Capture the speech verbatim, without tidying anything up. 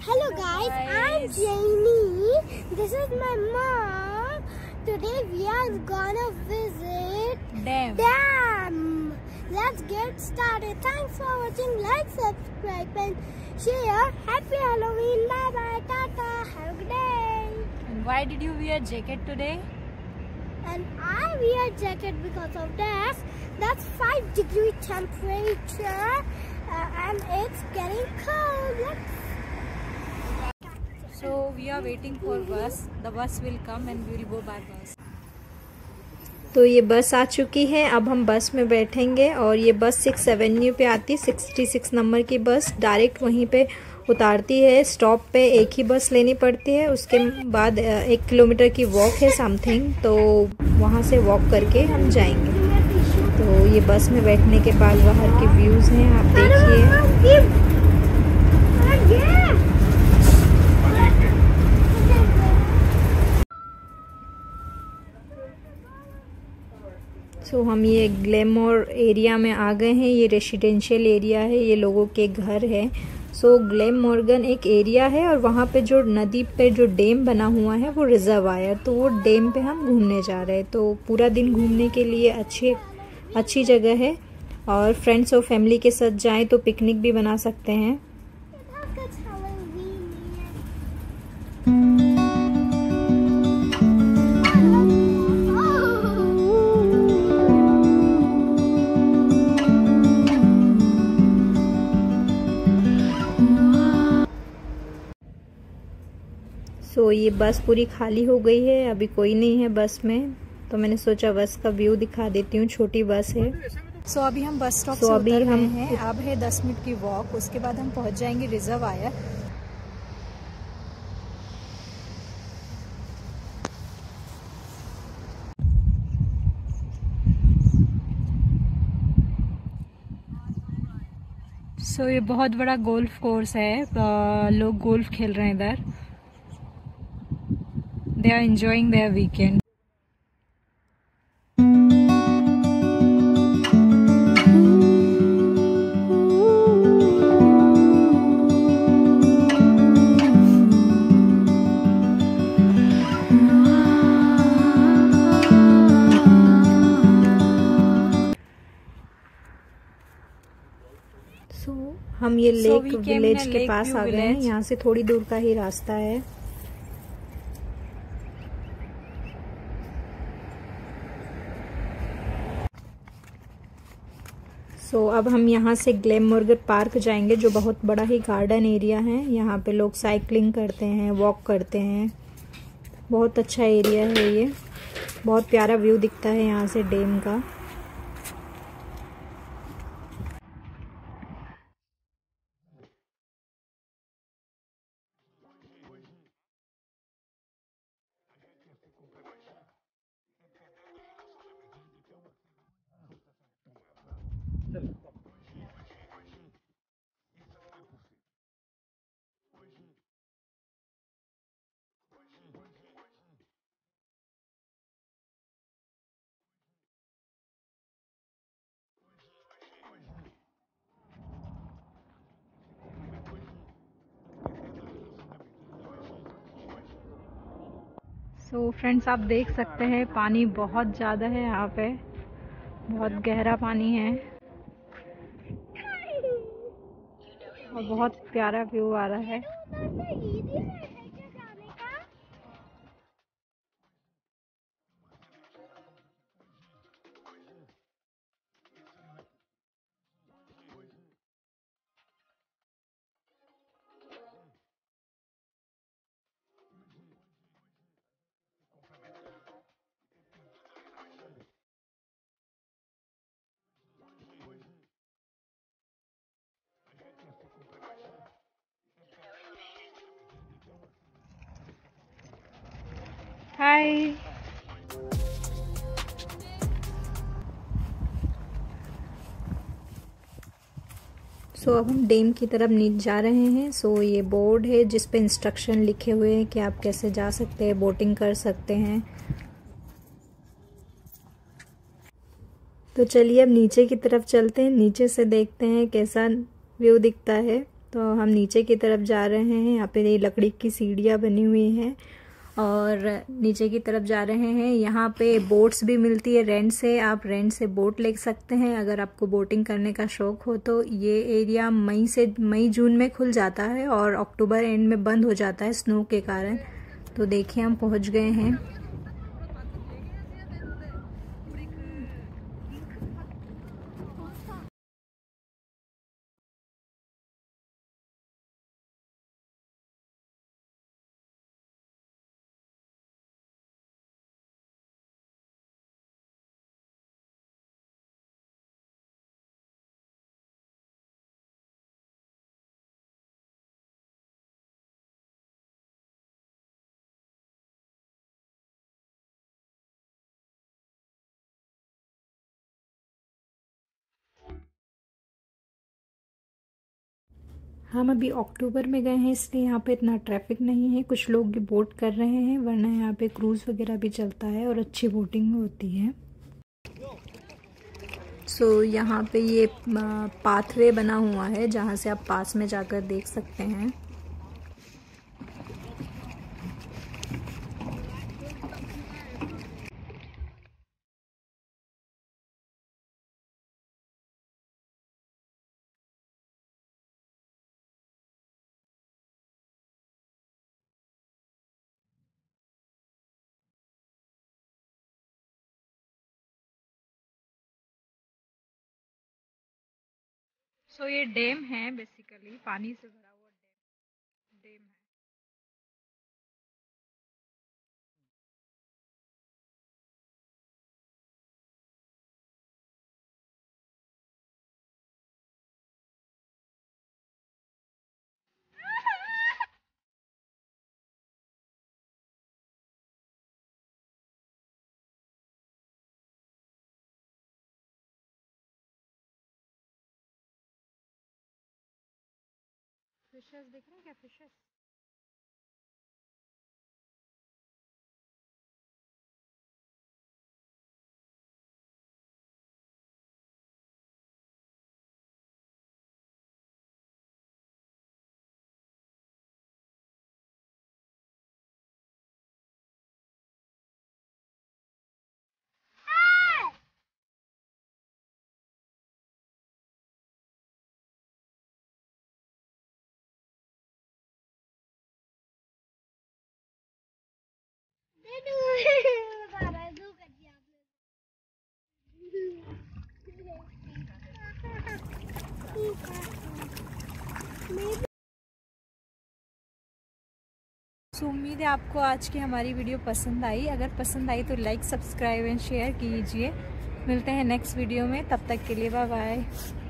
Hello guys, I'm Janie. This is my mom. Today we are gonna visit Dam. Dam. Let's get started. Thanks for watching. Like, subscribe and share. Happy Halloween. Bye bye. Tata. Have a good day. And why did you wear jacket today? And I wear jacket because of that. That's five degree temperature uh, and it's getting cold. Let's So we are waiting for bus. The bus will come and we will go by bus. तो ये बस आ चुकी है। अब हम बस में बैठेंगे और ये बस सिक्स एवेन्यू पे आती है। सिक्सटी सिक्स नंबर की बस डायरेक्ट वहीं पे उतारती है। स्टॉप पे एक ही बस लेनी पड़ती है। उसके बाद एक किलोमीटर की वॉक है समथिंग, तो वहाँ से वॉक करके हम जाएंगे। तो ये बस में बैठने के बाद बाहर के व्यूज़ हैं, आप देखिए। सो so, हम ये ग्लेमोर एरिया में आ गए हैं। ये रेसिडेंशियल एरिया है, ये लोगों के घर है। सो so, ग्लेमॉर्गन एक एरिया है और वहाँ पे जो नदी पे जो डैम बना हुआ है वो रिजर्वायर, तो वो डैम पे हम घूमने जा रहे हैं। तो पूरा दिन घूमने के लिए अच्छी अच्छी जगह है और फ्रेंड्स और फैमिली के साथ जाएं तो पिकनिक भी बना सकते हैं। तो so, ये बस पूरी खाली हो गई है, अभी कोई नहीं है बस में, तो मैंने सोचा बस का व्यू दिखा देती हूँ। छोटी बस है। सो so, अभी हम बस स्टॉप so, से अभी उतर हम रहे हैं। अब है दस मिनट की वॉक, उसके बाद हम पहुँच जाएंगे रिजर्वायर। सो so, ये बहुत बड़ा गोल्फ कोर्स है। लोग गोल्फ खेल रहे हैं इधर। They are enjoying their weekend. So, हम ये लेक so विलेज के पास आ गए हैं। यहाँ से थोड़ी दूर का ही रास्ता है। सो so, अब हम यहाँ से ग्लेमॉर्गन पार्क जाएंगे, जो बहुत बड़ा ही गार्डन एरिया है। यहाँ पे लोग साइकिलिंग करते हैं, वॉक करते हैं। बहुत अच्छा एरिया है ये। बहुत प्यारा व्यू दिखता है यहाँ से डैम का। सो so, फ्रेंड्स आप देख सकते हैं पानी बहुत ज़्यादा है यहाँ पे, बहुत गहरा पानी है और बहुत प्यारा व्यू आ रहा है। हाय, सो so, अब हम डैम की तरफ नीचे जा रहे हैं। सो so, ये बोर्ड है जिस पे इंस्ट्रक्शन लिखे हुए हैं कि आप कैसे जा सकते हैं, बोटिंग कर सकते हैं। तो चलिए अब नीचे की तरफ चलते हैं, नीचे से देखते हैं कैसा व्यू दिखता है। तो हम नीचे की तरफ जा रहे हैं। यहाँ पे ये लकड़ी की सीढ़ियाँ बनी हुई हैं और नीचे की तरफ जा रहे हैं। यहाँ पे बोट्स भी मिलती है रेंट से, आप रेंट से बोट ले सकते हैं अगर आपको बोटिंग करने का शौक हो तो। ये एरिया मई से मई जून में खुल जाता है और अक्टूबर एंड में बंद हो जाता है स्नो के कारण। तो देखिए हम पहुँच गए हैं। हम अभी अक्टूबर में गए हैं इसलिए यहाँ पे इतना ट्रैफिक नहीं है। कुछ लोग बोट कर रहे हैं, वरना यहाँ पे क्रूज़ वगैरह भी चलता है और अच्छी बोटिंग होती है। सो so, यहाँ पे ये पाथवे बना हुआ है जहाँ से आप पास में जाकर देख सकते हैं। सो so, ये डैम है, बेसिकली पानी से भरा हुआ डैम डैम है। फिशेस दिख रहे हैं क्या? फिशेस सो उम्मीद है आपको आज की हमारी वीडियो पसंद आई। अगर पसंद आई तो लाइक, सब्सक्राइब एंड शेयर कीजिए। मिलते हैं नेक्स्ट वीडियो में, तब तक के लिए बाय बाय।